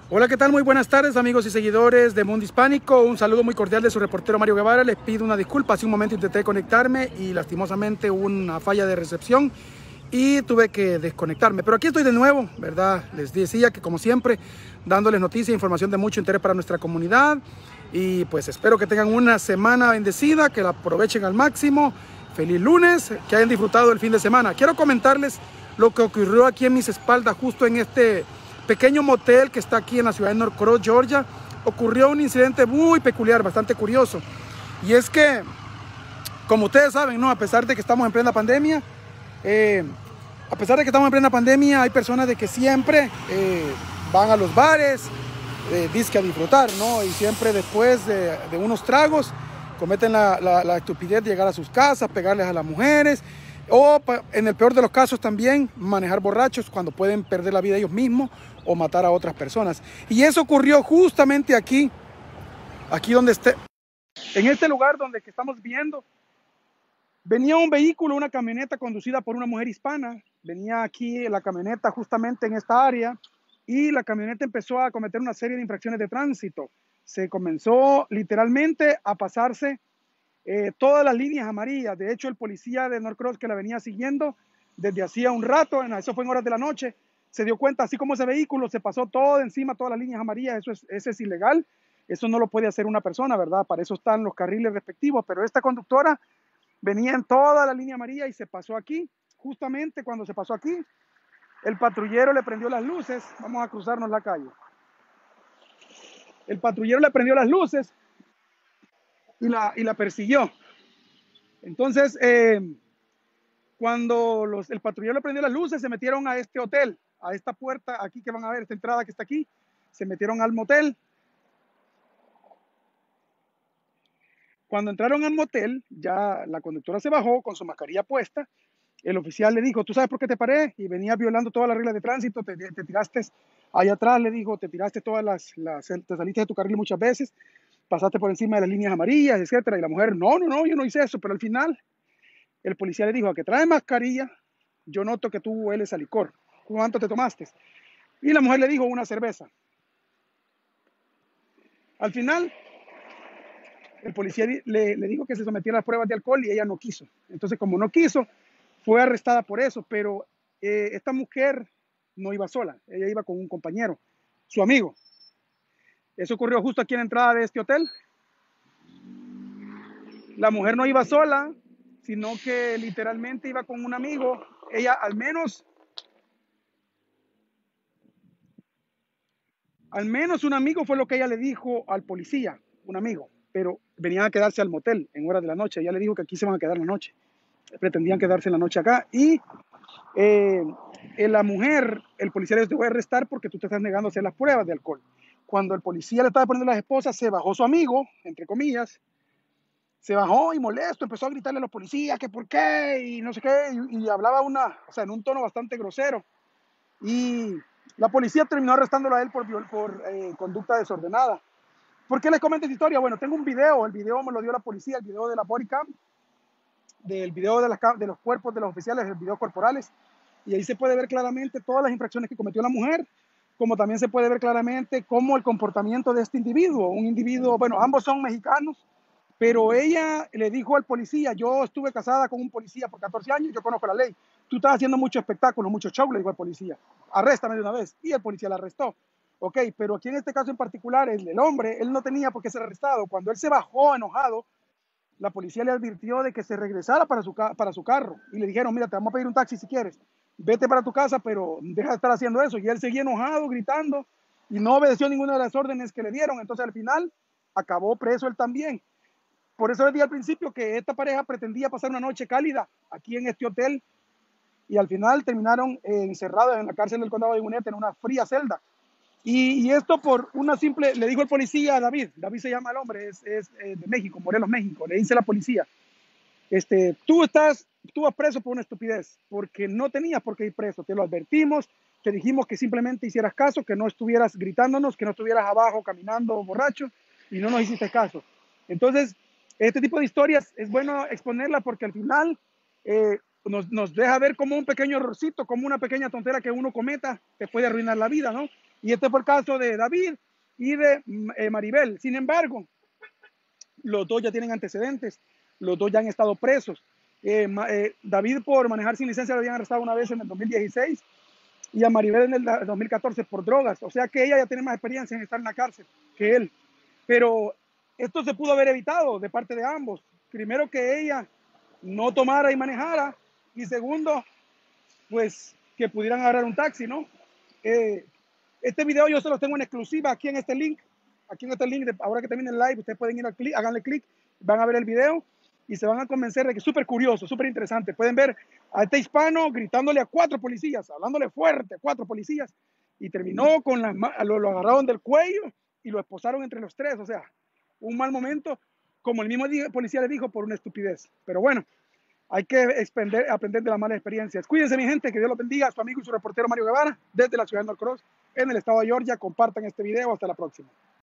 Hola, ¿qué tal? Muy buenas tardes, amigos y seguidores de Mundo Hispánico. Un saludo muy cordial de su reportero Mario Guevara. Les pido una disculpa, hace un momento intenté conectarme y lastimosamente hubo una falla de recepción y tuve que desconectarme. Pero aquí estoy de nuevo, ¿verdad? Les decía que como siempre, dándoles noticias e información de mucho interés para nuestra comunidad. Y pues espero que tengan una semana bendecida, que la aprovechen al máximo. Feliz lunes, que hayan disfrutado el fin de semana. Quiero comentarles lo que ocurrió aquí en mis espaldas, justo en este pequeño motel que está aquí en la ciudad de Norcross, Georgia. Ocurrió un incidente muy peculiar, bastante curioso. Y es que, como ustedes saben, ¿no? A pesar de que estamos en plena pandemia, hay personas de que siempre van a los bares, disque a disfrutar, ¿no? Y siempre después de unos tragos cometen la estupidez de llegar a sus casas, pegarles a las mujeres, o en el peor de los casos también manejar borrachos cuando pueden perder la vida ellos mismos o matar a otras personas. Y eso ocurrió justamente aquí donde en este lugar donde que estamos viendo. Venía un vehículo, una camioneta conducida por una mujer hispana. Venía aquí la camioneta justamente en esta área y la camioneta empezó a cometer una serie de infracciones de tránsito. Se comenzó literalmente a pasarse todas las líneas amarillas. De hecho, el policía de Norcross que la venía siguiendo desde hacía un rato, eso fue en horas de la noche, se dio cuenta, así como ese vehículo se pasó todo encima, todas las líneas amarillas. Eso es ilegal, eso no lo puede hacer una persona, ¿verdad? Para eso están los carriles respectivos, pero esta conductora venía en toda la línea amarilla y se pasó aquí. Justamente cuando se pasó aquí, el patrullero le prendió las luces. Vamos a cruzarnos la calle. El patrullero le prendió las luces y la persiguió. Entonces, cuando el patrullero le prendió las luces, se metieron a este hotel, a esta puerta aquí que van a ver, esta entrada que está aquí, se metieron al motel. Cuando entraron al motel, ya la conductora se bajó con su mascarilla puesta. El oficial le dijo, ¿tú sabes por qué te paré? Y venía violando todas las reglas de tránsito, te tiraste allá atrás, le dijo, te tiraste te saliste de tu carril muchas veces, pasaste por encima de las líneas amarillas, etcétera. Y la mujer, no, yo no hice eso. Pero al final, el policía le dijo, a que trae mascarilla, yo noto que tú hueles a licor. ¿Cuánto te tomaste? Y la mujer le dijo, una cerveza. Al final, el policía le dijo que se sometiera a las pruebas de alcohol y ella no quiso. Entonces, como no quiso, fue arrestada por eso. Pero esta mujer no iba sola, ella iba con un compañero, su amigo. Eso ocurrió justo aquí en la entrada de este hotel. La mujer no iba sola, sino que literalmente iba con un amigo. Ella al menos un amigo fue lo que ella le dijo al policía, un amigo, pero venían a quedarse al motel en horas de la noche. Ella le dijo que aquí se van a quedar la noche, pretendían quedarse la noche acá. Y la mujer, el policía le dijo, te voy a arrestar porque tú te estás negando a hacer las pruebas de alcohol. Cuando el policía le estaba poniendo las esposas, se bajó su amigo, entre comillas, se bajó y molesto, empezó a gritarle a los policías que por qué y no sé qué, y hablaba en un tono bastante grosero. Y la policía terminó arrestándolo a él por conducta desordenada. ¿Por qué les comento esta historia? Bueno, tengo un video, el video me lo dio la policía, el video de la body cam, del video de los cuerpos de los oficiales, los videos corporales, y ahí se puede ver claramente todas las infracciones que cometió la mujer, como también se puede ver claramente cómo el comportamiento de este individuo, un individuo, bueno, ambos son mexicanos, pero ella le dijo al policía, yo estuve casada con un policía por 14 años, yo conozco la ley, tú estás haciendo mucho espectáculo, mucho show, le dijo al policía, arréstame de una vez, y el policía la arrestó. Ok, pero aquí en este caso en particular, el hombre, él no tenía por qué ser arrestado. Cuando él se bajó enojado, la policía le advirtió de que se regresara para su carro y le dijeron, mira, te vamos a pedir un taxi si quieres, vete para tu casa, pero deja de estar haciendo eso. Y él seguía enojado, gritando, y no obedeció ninguna de las órdenes que le dieron. Entonces al final acabó preso él también. Por eso les dije al principio que esta pareja pretendía pasar una noche cálida aquí en este hotel y al final terminaron encerrados en la cárcel del condado de Gwinnett en una fría celda. Y esto por una simple, le dijo el policía a David se llama el hombre, es de México, Morelos, México, le dice la policía, tú vas preso por una estupidez, porque no tenías por qué ir preso, te lo advertimos, te dijimos que simplemente hicieras caso, que no estuvieras gritándonos, que no estuvieras abajo caminando borracho, y no nos hiciste caso. Entonces, este tipo de historias es bueno exponerla porque al final nos deja ver como un pequeño errorcito, como una pequeña tontera que uno cometa, te puede arruinar la vida, ¿no? Y este fue el caso de David y de Maribel. Sin embargo, los dos ya tienen antecedentes, los dos ya han estado presos. David por manejar sin licencia lo habían arrestado una vez en el 2016 y a Maribel en el 2014 por drogas. O sea que ella ya tiene más experiencia en estar en la cárcel que él. Pero esto se pudo haber evitado de parte de ambos. Primero, que ella no tomara y manejara, y segundo, pues que pudieran agarrar un taxi, ¿no? Este video yo se los tengo en exclusiva aquí en este link. Aquí en este link, ahora que termine el live, ustedes pueden ir al clic, háganle clic, van a ver el video y se van a convencer de que es súper curioso, súper interesante. Pueden ver a este hispano gritándole a 4 policías, hablándole fuerte a 4 policías, y terminó con lo agarraron del cuello y lo esposaron entre los 3. O sea, un mal momento, como el mismo policía le dijo, por una estupidez. Pero bueno, hay que aprender de las malas experiencias. Cuídense, mi gente, que Dios los bendiga. Su amigo y su reportero Mario Guevara, desde la ciudad de Norcross, en el estado de Georgia. Compartan este video. Hasta la próxima.